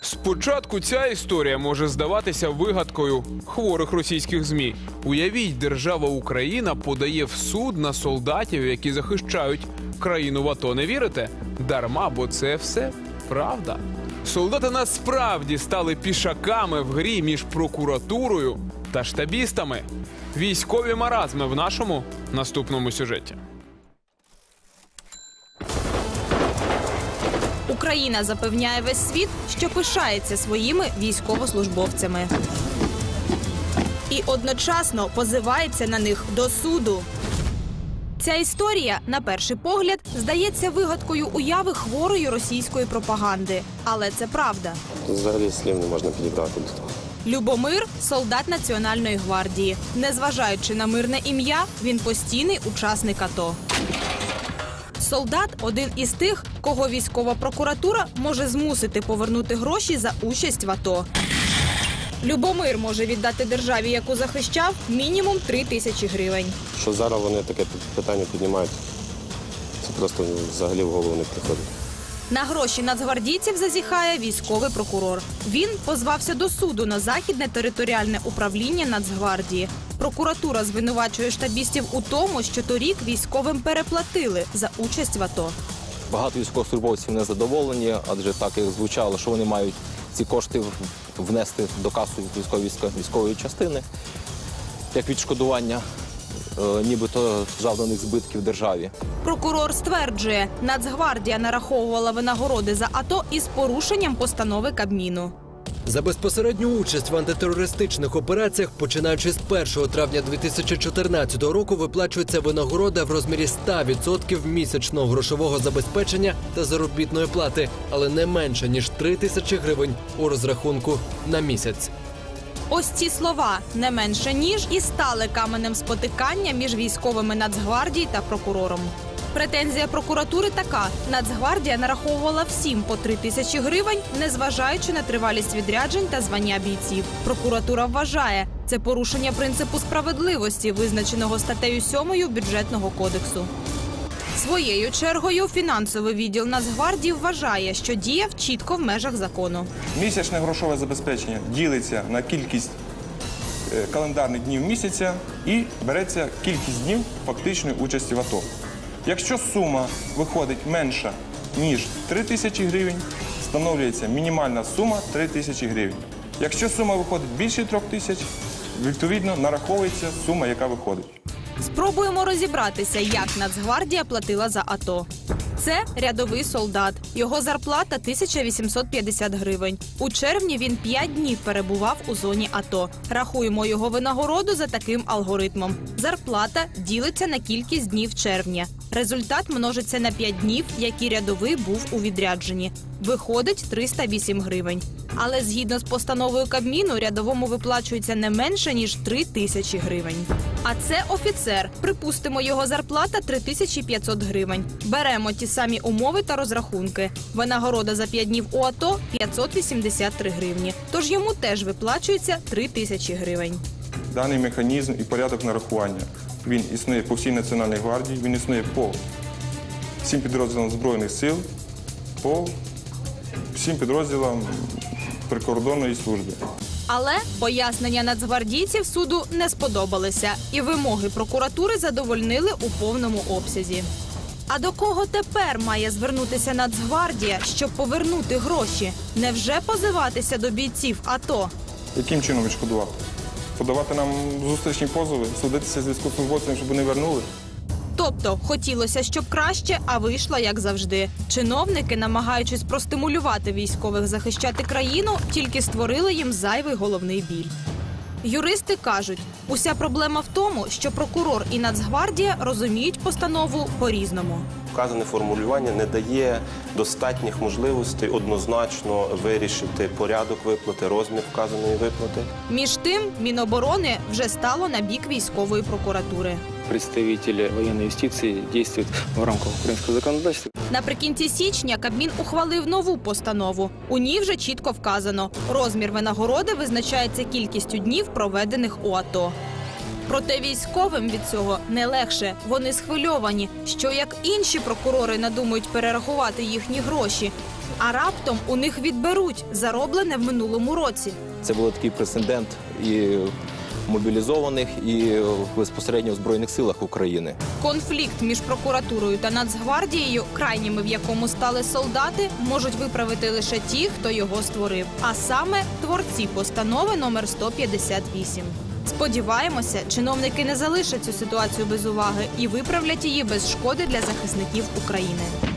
Спочатку ця історія може здаватися вигадкою хворих російських ЗМІ. Уявіть, держава Україна подає в суд на солдатів, які захищають країну в АТО. Не вірите? Дарма, бо це все правда. Солдати насправді стали пішаками в грі між прокуратурою та штабістами. Військові маразми в нашому наступному сюжеті. Україна запевняє весь світ, що пишається своїми військовослужбовцями. І одночасно позивається на них до суду. Ця історія, на перший погляд, здається вигадкою уяви хворої російської пропаганди. Але це правда. Взагалі слів не можна підібрати до того. Любомир – солдат Національної гвардії. Незважаючи на мирне ім'я, він постійний учасник АТО. Солдат – один із тих, кого військова прокуратура може змусити повернути гроші за участь в АТО. Любомир може віддати державі, яку захищав, мінімум 3000 гривень. Що зараз вони таке питання піднімають, це просто взагалі в голову не приходить. На гроші нацгвардійців зазіхає військовий прокурор. Він позвався до суду на Західне територіальне управління Нацгвардії. Прокуратура звинувачує штабістів у тому, що торік військовим переплатили за участь в АТО. Багато військовослужбовців незадоволені, адже так як звучало, що вони мають ці кошти внести до касу військової частини, як відшкодування нібито завданих збитків державі. Прокурор стверджує, Нацгвардія нараховувала винагороди за АТО із порушенням постанови Кабміну. За безпосередню участь в антитерористичних операціях, починаючи з 1 травня 2014 року, виплачується винагорода в розмірі 100% місячного грошового забезпечення та заробітної плати, але не менше, ніж 3000 гривень у розрахунку на місяць. Ось ці слова «не менше ніж» і стали каменем спотикання між військовими Нацгвардії та прокурором. Претензія прокуратури така – Нацгвардія нараховувала всім по 3000 гривень, незважаючи на тривалість відряджень та звання бійців. Прокуратура вважає – це порушення принципу справедливості, визначеного статтею 7 Бюджетного кодексу. Своєю чергою фінансовий відділ Нацгвардії вважає, що діяв чітко в межах закону. Місячне грошове забезпечення ділиться на кількість календарних днів місяця і береться кількість днів фактичної участі в АТО. Якщо сума виходить менша, ніж 3000 гривень, встановлюється мінімальна сума 3000 гривень. Якщо сума виходить більше 3000, відповідно нараховується сума, яка виходить. Спробуємо розібратися, як Нацгвардія платила за АТО. Це рядовий солдат. Його зарплата – 1850 гривень. У червні він 5 днів перебував у зоні АТО. Рахуємо його винагороду за таким алгоритмом. Зарплата ділиться на кількість днів червня. Результат множиться на 5 днів, які рядовий був у відрядженні. Виходить 308 гривень. Але згідно з постановою Кабміну, рядовому виплачується не менше, ніж 3000 гривень. А це офіцер. Припустимо, його зарплата 3500 гривень. Беремо ті самі умови та розрахунки. Винагорода за 5 днів у АТО – 583 гривні. Тож йому теж виплачується 3000 гривень. Даний механізм і порядок нарахування, він існує по всій Національній гвардії, він існує по всім підрозділам Збройних сил, по всім підрозділам прикордонної служби. Але пояснення нацгвардійців суду не сподобалися, і вимоги прокуратури задовольнили у повному обсязі. А до кого тепер має звернутися Нацгвардія, щоб повернути гроші? Невже позиватися до бійців АТО? Яким чином відшкодувати? Подавати нам зустрічні позови, судитися з військовослужбовцями, щоб вони вернули? Тобто, хотілося, щоб краще, а вийшло як завжди. Чиновники, намагаючись простимулювати військових захищати країну, тільки створили їм зайвий головний біль. Юристи кажуть, уся проблема в тому, що прокурор і Нацгвардія розуміють постанову по-різному. Вказане формулювання не дає достатніх можливостей однозначно вирішити порядок виплати, розмір вказаної виплати. Між тим, Міноборони вже стало на бік військової прокуратури. Представители военной юстиции действуют в рамках украинского законодательства. Наприкінці січня Кабмін ухвалив нову постанову. У ній вже чітко вказано – розмір винагороди визначається кількістю днів, проведених у АТО. Проте військовим від цього не легше. Вони схвильовані, що як інші прокурори надумають перерахувати їхні гроші. А раптом у них відберуть зароблене в минулому році. Це був такий прецедент і мобілізованих, і безпосередньо в Збройних силах України. Конфлікт між прокуратурою та Нацгвардією, крайніми в якому стали солдати, можуть виправити лише ті, хто його створив. А саме творці постанови номер 158. Сподіваємося, чиновники не залишать цю ситуацію без уваги і виправлять її без шкоди для захисників України.